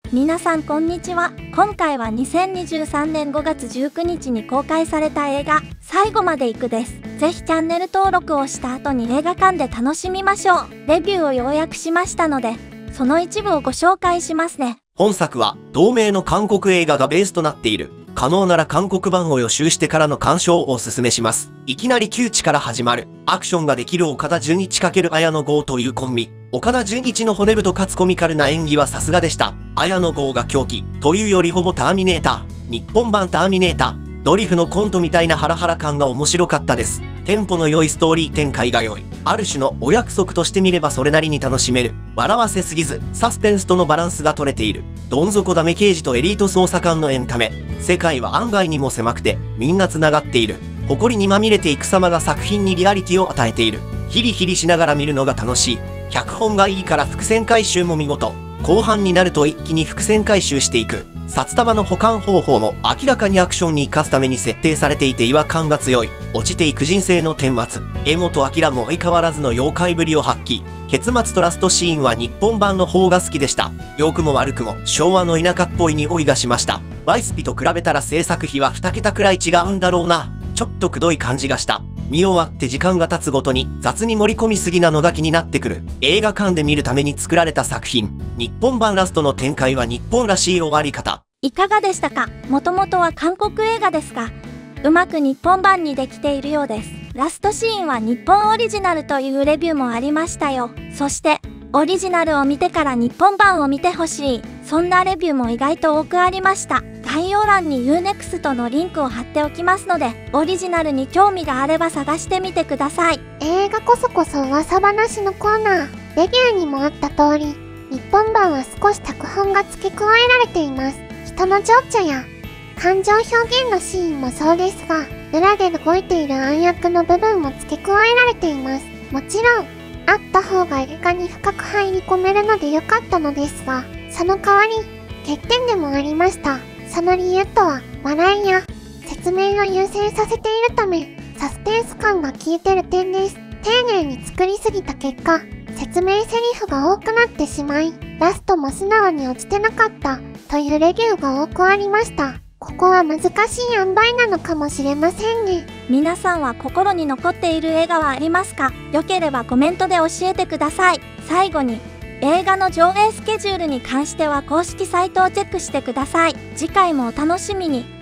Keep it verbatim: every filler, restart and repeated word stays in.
皆さんこんにちは。今回はにせんにじゅうさんねんごがつじゅうくにちに公開された映画「最後まで行く」です。ぜひチャンネル登録をした後に映画館で楽しみましょう。レビューを要約しましたので、その一部をご紹介しますね。 本作は同名の韓国映画がベースとなっている。可能なら韓国版を予習してからの鑑賞をお勧めします。いきなり窮地から始まる。アクションができる岡田准一×綾野剛というコンビ。岡田准一の骨太かつコミカルな演技はさすがでした。綾野剛が狂気というよりほぼターミネーター。日本版ターミネーター。ドリフのコントみたいなハラハラ感が面白かったです。テンポの良いストーリー展開が良い。ある種のお約束として見ればそれなりに楽しめる。笑わせすぎず、サスペンスとのバランスが取れている。どん底ダメ刑事とエリート捜査官のエンタメ。世界は案外にも狭くて、みんな繋がっている。誇りにまみれていく様が作品にリアリティを与えている。ヒリヒリしながら見るのが楽しい。脚本がいいから伏線回収も見事。後半になると一気に伏線回収していく。札束の保管方法も明らかにアクションに生かすために設定されていて違和感が強い。落ちていく人生の顛末。柄本明も相変わらずの妖怪ぶりを発揮。結末とラストシーンは日本版の方が好きでした。良くも悪くも昭和の田舎っぽい匂いがしました。ワイスピと比べたら制作費はに桁くらい違うんだろうな。ちょっとくどい感じがした。見終わって時間が経つごとに雑に盛り込みすぎなのが気になってくる。映画館で見るために作られた作品。日本版ラストの展開は日本らしい終わり方。 いかがでしたか？もともとは韓国映画ですが、うまく日本版にできているようです。ラストシーンは日本オリジナルというレビューもありましたよ。そして、オリジナルを見てから日本版を見てほしい。そんなレビューも意外と多くありました。概要欄に ユーネクスト のリンクを貼っておきますので、オリジナルに興味があれば探してみてください。 映画こそこそ噂話のコーナー。レビューにもあった通り、日本版は少し脚本が付け加えられています。人の情緒や感情表現のシーンもそうですが、裏で動いている暗躍の部分も付け加えられています。もちろん、あった方が映画に深く入り込めるので良かったのですが、その代わり、欠点でもありました。その理由とは、笑いや説明を優先させているため、サスペンス感が効いてる点です。丁寧に作りすぎた結果、説明セリフが多くなってしまい、ラストも素直に落ちてなかったというレビューが多くありました。ここは難しい塩梅なのかもしれませんね。 皆さんは心に残っている映画はありますか？よければコメントで教えてください。最後に、映画の上映スケジュールに関しては公式サイトをチェックしてください。次回もお楽しみに。